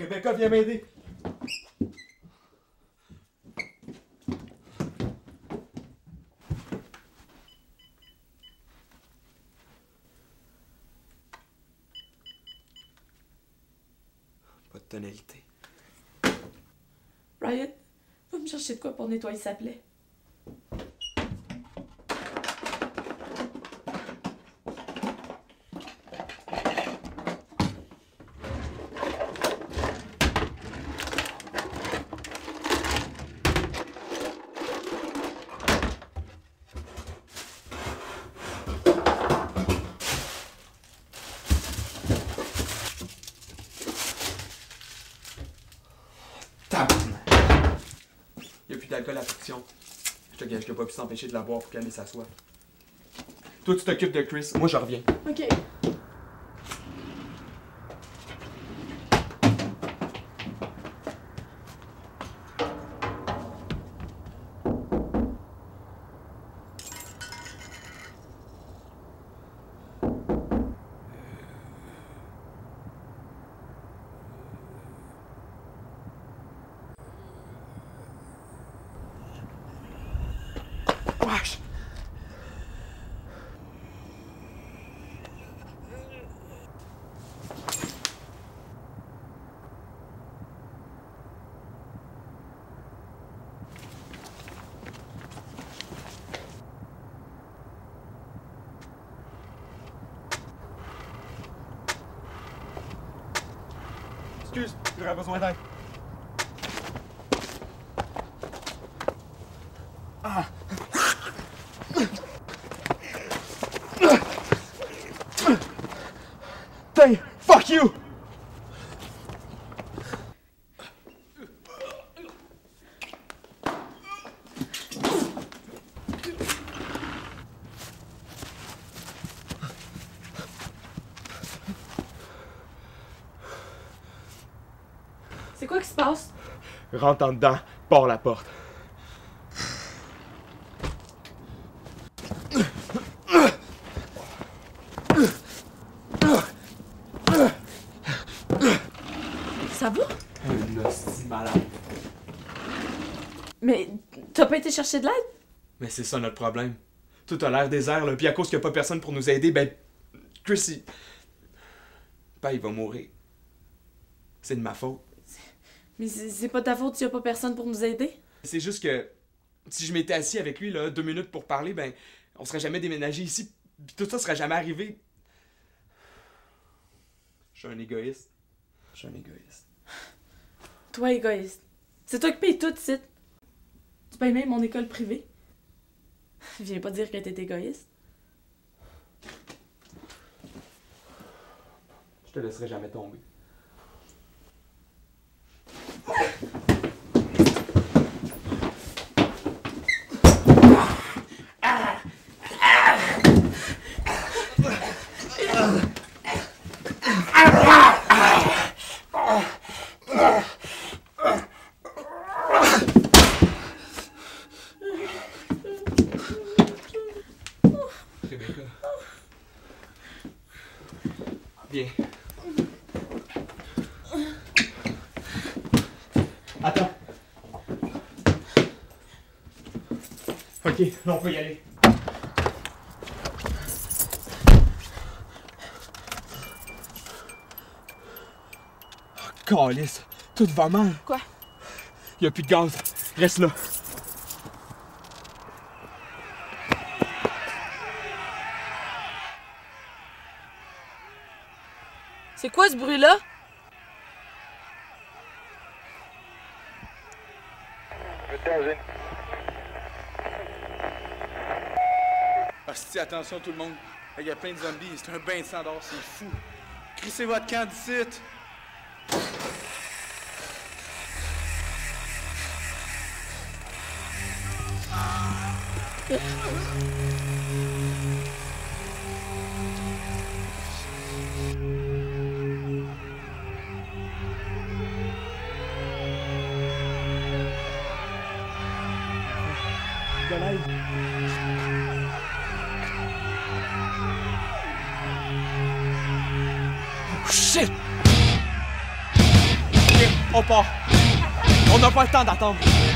Rebecca, viens m'aider. Pas de tonalité. Ryan, va me chercher de quoi pour nettoyer sa plaie. Il n'y a plus d'alcool à friction. Je te gage qu'il n'a pas pu s'empêcher de la boire pour calmer sa soif. Toi, tu t'occupes de Chris. Moi, je reviens. OK. Wesh! Excuse, j'aurais besoin d'aide. Ah! Hey, fuck you! C'est quoi qui se passe? Rentre en dedans, barre la porte. Ça va? Un hostie malade. Mais t'as pas été chercher de l'aide? Mais c'est ça notre problème. Tout a l'air désert, là, puis à cause qu'il n'y a pas personne pour nous aider, ben... Chris, il... Ben, il va mourir. C'est de ma faute. Mais c'est pas ta faute s'il y a pas personne pour nous aider? C'est juste que... Si je m'étais assis avec lui, là, 2 minutes pour parler, ben... On serait jamais déménagé ici, puis tout ça serait jamais arrivé. Je suis un égoïste. Je suis un égoïste. Toi, égoïste. C'est toi qui payes tout, ici. Tu payes même mon école privée. Viens pas dire que t'es égoïste. Je te laisserai jamais tomber. Rebecca. Viens. Attends. Ok, là on peut y aller. Oh, câlisse, tout va mal. Quoi? Y a plus de gaz. Reste là. C'est quoi ce bruit-là? Hostie, attention tout le monde. Il y a plein de zombies, c'est un bain de sang d'or, c'est fou. Crissez votre camp d'ici. Oh shit! On part. On n'a pas le temps d'attendre.